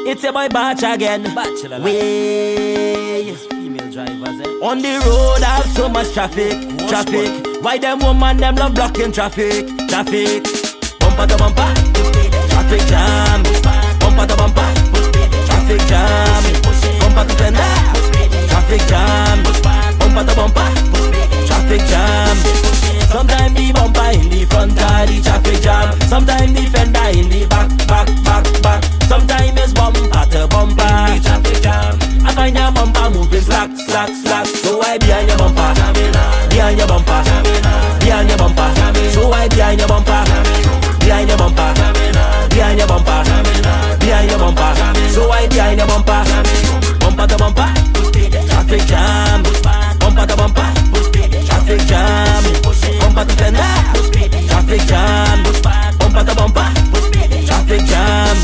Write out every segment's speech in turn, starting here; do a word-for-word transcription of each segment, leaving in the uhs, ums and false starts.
It's your boy Batch again. Bachelor life. Way Female drivers, eh? on the road, I have so much traffic, Watch traffic. Why them woman them love blocking traffic, traffic. Bumper to bumper, traffic jam. Bumper to bumper, traffic jam. Bumper to fender, traffic jam. Bumper to bumper, traffic jam. Sometimes the bumper in the front of the traffic jam. Sometimes the fender in the back, back, back, back. Sometimes it's bumper to bumper, traffic jam. I find your bumper moving slack, slack, slack. So why behind your bumper? Behind your bumper, behind your bumper. So why behind your bumper? Behind your bumper, behind your bumper, behind your bumper. So why behind your bumper? Bumper to bumper, traffic jam. Bumper to bumper, traffic jam. Bumper to fender, traffic jam. Bumper to bumper, traffic jam.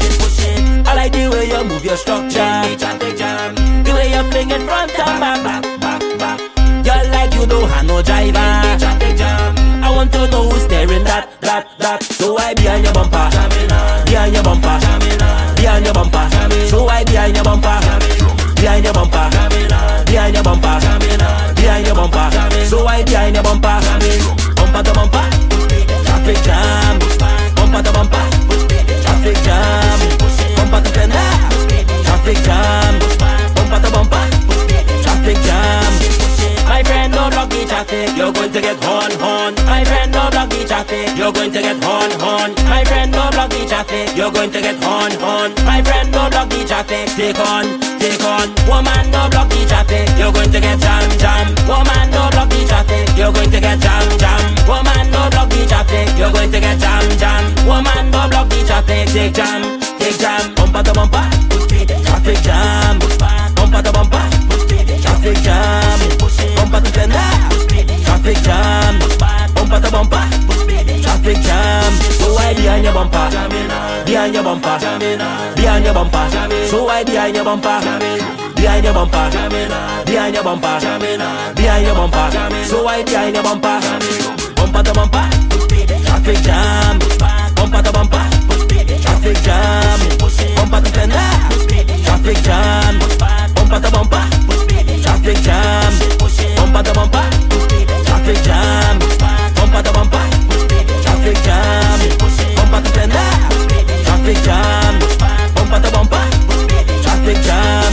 I like the way you move your structure, traffic jam. The way you fling it front and back, back, back, back. You're like you don't have no driver, traffic jam. I want to know who's staring that, that, that. So why behind your bumper? Behind your bumper, behind your bumper. So why behind your bumper? Behind your bumper, behind your bumper, behind your bumper. So why behind your bumper? Bumper to bumper, traffic jam. Bumper to bumper, traffic jam. Bumper to fender, traffic jam. Bumper to bumper, traffic jam. My friend, no block the traffic, you're going to get horn, horn. My friend, no block the traffic, you're going to get horn, horn. My friend, no block the traffic, you're going to get horn, horn. My friend, no block the traffic, take on, take on. Woman, no block the traffic, you're going to get jam, jam. Woman, no block the traffic, you're going to get jam, jam. Woman, no block the traffic, you're going to get jam, jam. Woman, no block the traffic, take jam, take jam. Bumper to bumper, traffic jam. Bumper to bumper, traffic jam. Bumper to fender, traffic jam. Bumper to bumper, traffic jam. So why behind your bumper? Behind your bumper, behind your bumper. So why behind your bumper? Behind your bumper, behind your bumper, behind your bumper. So why behind your bumper? Bumper to bumper, traffic jam. Bumper to bumper, traffic jam. Bumper to fender, traffic jam. Bumper to bumper, traffic jam. Bumper to bumper, traffic jam. Bumper to bumper, traffic jam. Bumper to fender, traffic jam. Bumper to bumper, traffic jam.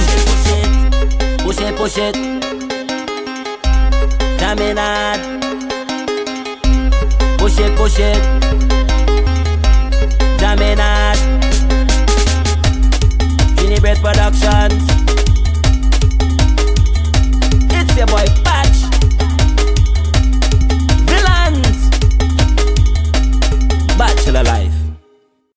Push it, push it, jamming hard. Push it, push it, jamming hard.